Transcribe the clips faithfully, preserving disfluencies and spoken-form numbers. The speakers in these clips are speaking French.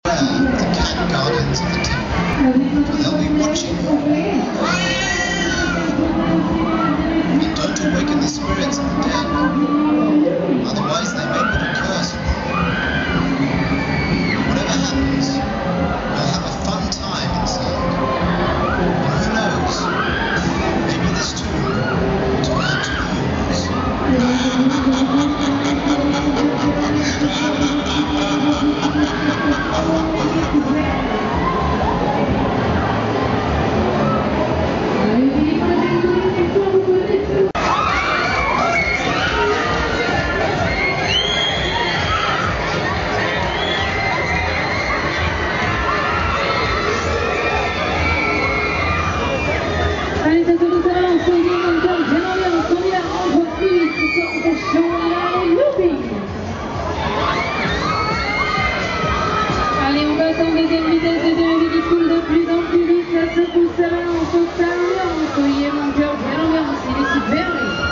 the cat guardians of the temple. They'll be watching you. And don't awaken the spirits of the dead, otherwise they may put a curse on you. Whatever happens, you'll have a fun time inside. And who knows, maybe this tomb will turn out to be Allez, on passe en deuxième vitesse, deuxième vie qui coule de plus en plus vite, ça secoue, ça va, on sent ça l'ambiance, Olivier mon cœur, bien l'ambiance, il est super.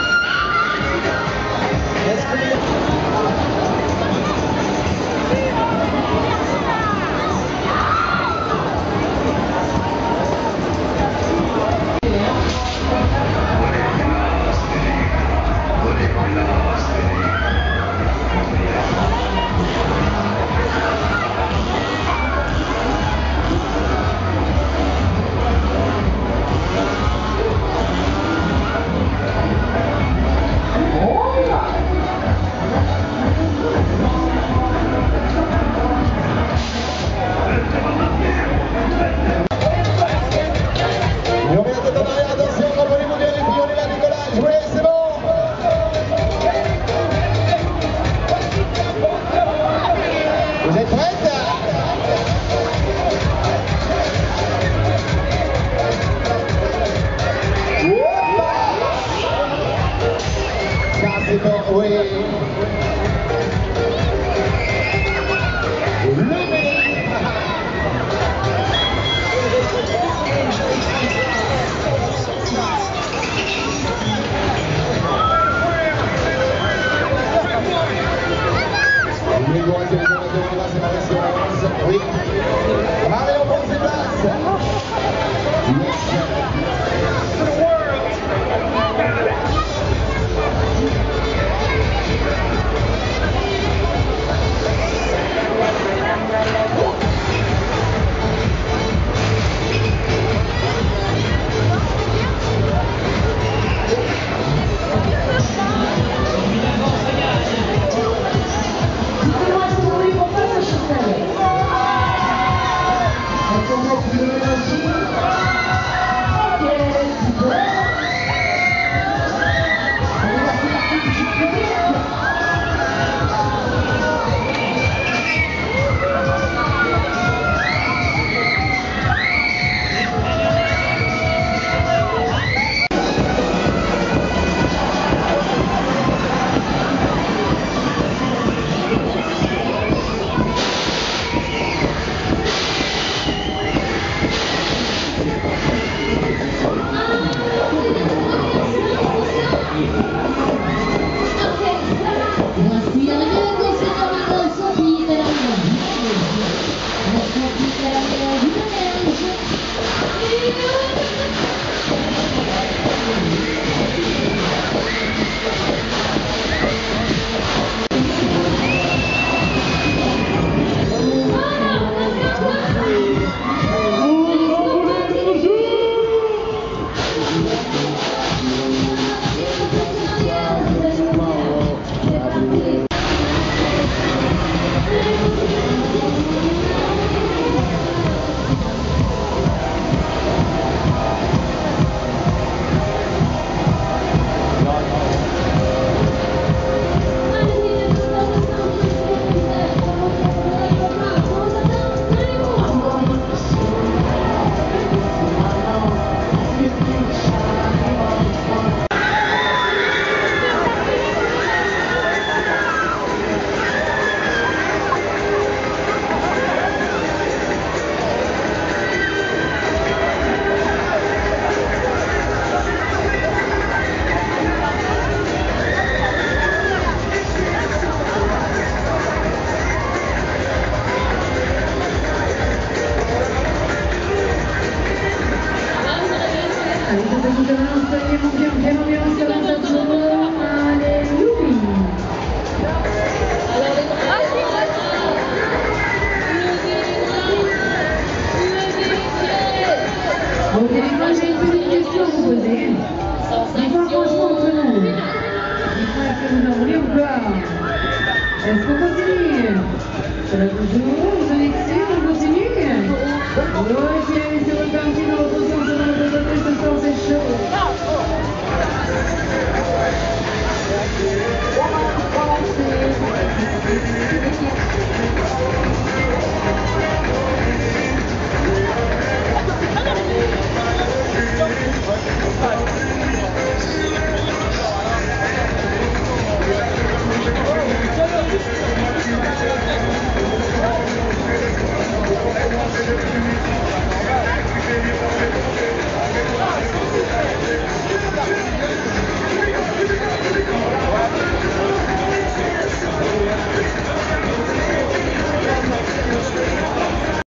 Vous êtes prêtes? Ça c'est bon, oui. Oui. Allez, on prend ses places. Est-ce qu'on continue? Ça va toujours, vous en êtes sûr, on continue? Ok, c'est reparti dans l'autre sens, dans l'autre côté, ce soir c'est chaud. Thank you.